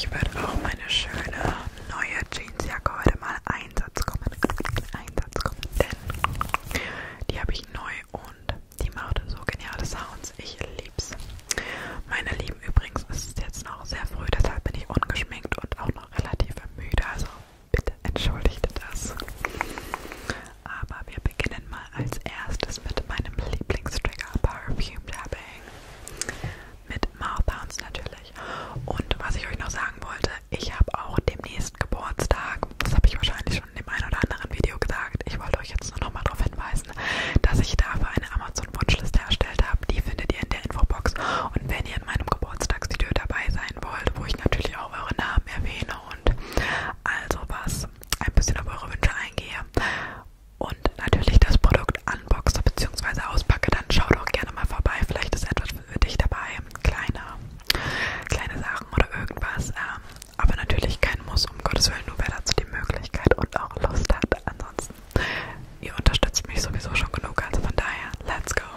Ich werde auch meine schöne neue Jeansjacke heute mal Einsatz kommen, denn die habe ich neu und die macht so geniale Sounds. Ich lieb's. Meine Lieben, übrigens ist es jetzt noch sehr früh, deshalb bin ich ungeschminkt und auch noch relativ müde, also bitte entschuldigt das. Aber wir beginnen mal als erstes mit meinem Lieblingstrigger, Perfume Tapping. Mit Mouth Sounds natürlich. Und was ich euch noch sagen wollte, ich habe auch demnächst Geburtstag. Das habe ich wahrscheinlich schon in dem einen oder anderen Video gesagt. Ich wollte euch jetzt nur noch mal darauf hinweisen, dass ich dafür eine Amazon-Wunschliste erstellt habe. Die findet ihr in der Infobox. Und wenn ihr in meinem Geburtstagsvideo dabei sein wollt, wo ich natürlich auch eure Namen erwähne und also was ein bisschen auf eure Wünsche eingehe und natürlich das Produkt unboxe bzw. auspacke, dann schau doch gerne mal vorbei. Vielleicht ist etwas für dich dabei. Kleine Sachen oder irgendwas. Aber natürlich kein Muss, um Gottes Willen, nur wer dazu die Möglichkeit und auch Lust hat. Ansonsten, ihr unterstützt mich sowieso schon genug, also von daher, let's go!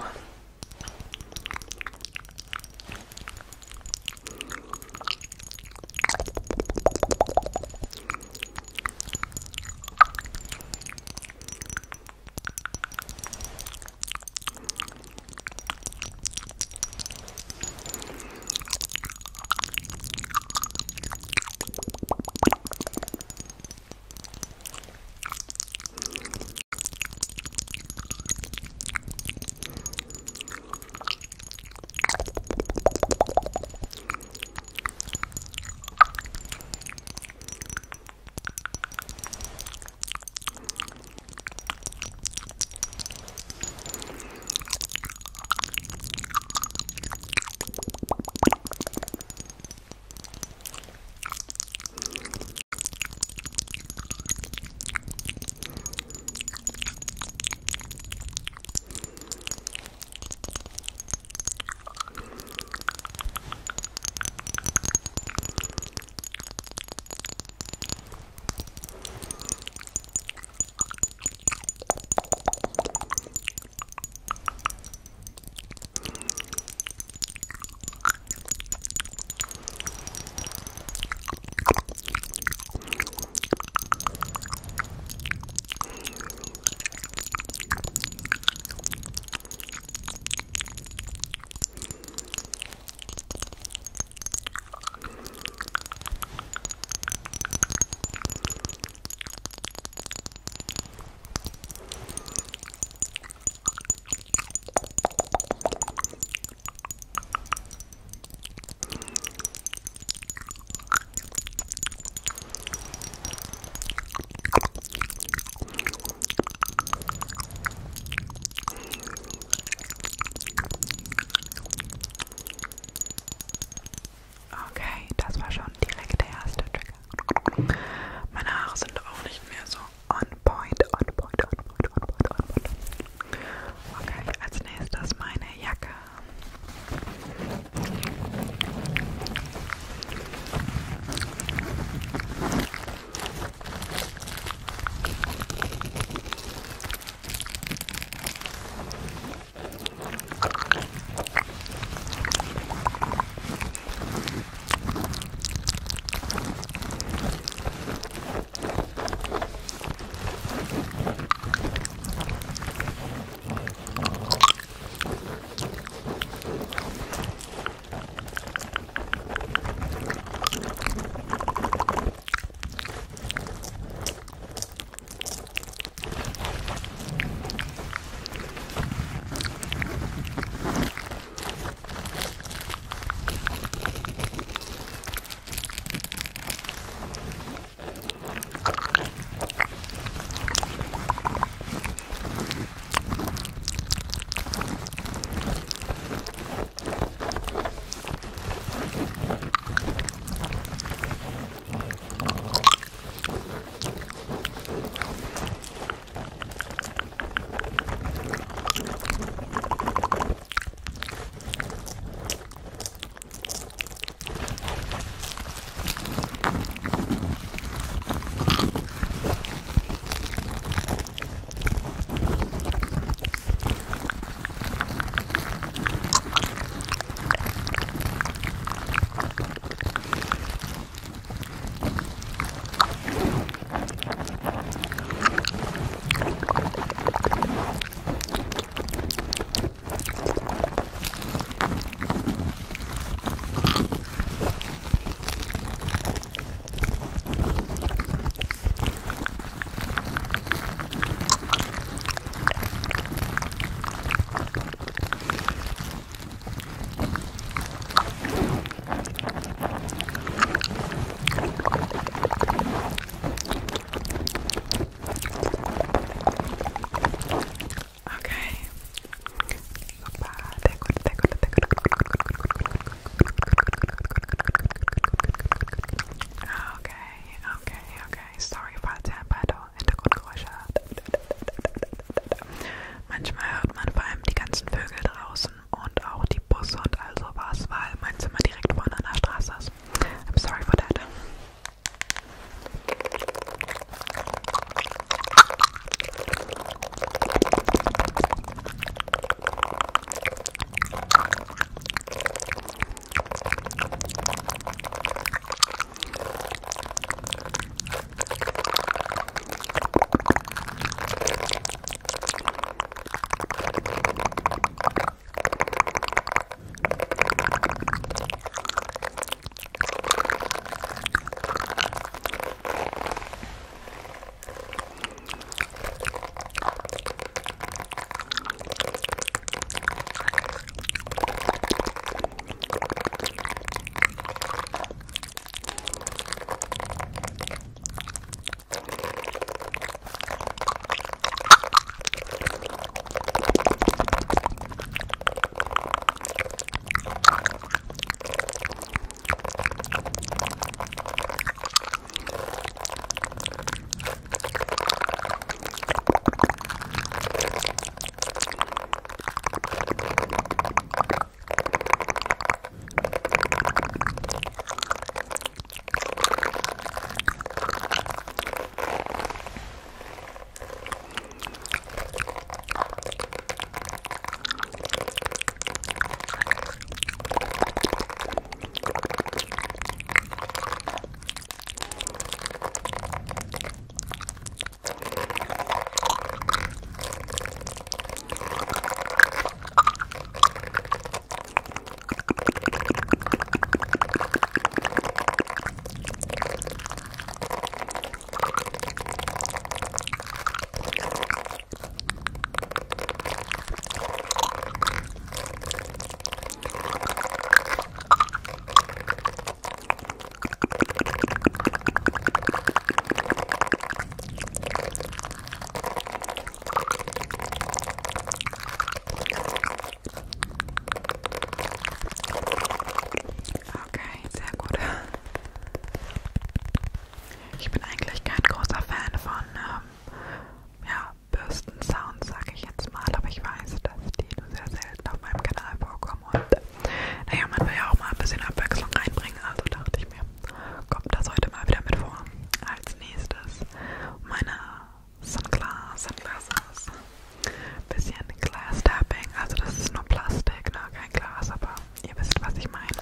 Ich bin eigentlich kein großer Fan von ja, Bürsten-Sounds, sage ich jetzt mal, aber ich weiß, dass die nur sehr selten auf meinem Kanal vorkommen und naja, man will ja auch mal ein bisschen Abwechslung reinbringen, also dachte ich mir, kommt das heute mal wieder mit vor. Als nächstes meine Sunglasses. Bisschen Glass Tapping, also das ist nur Plastik, ne? Kein Glas, aber ihr wisst, was ich meine.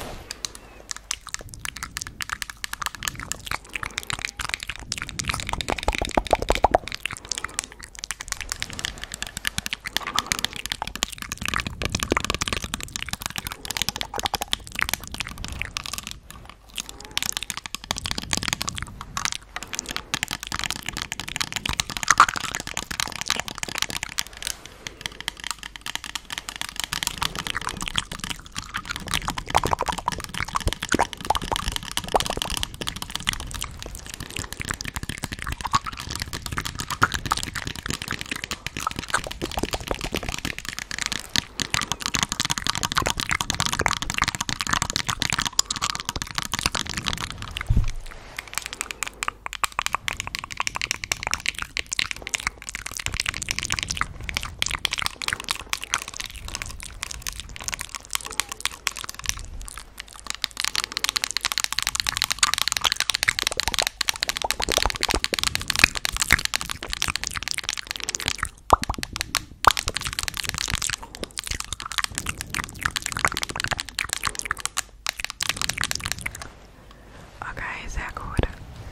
Okay, sehr gut.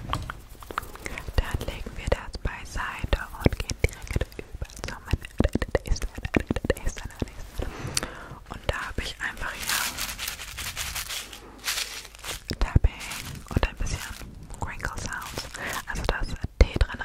Dann legen wir das beiseite und gehen direkt über zum nächsten. Und da habe ich einfach hier Tapping und ein bisschen Crinkle Sounds. Also da ist Tee drin.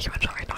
wünsche euch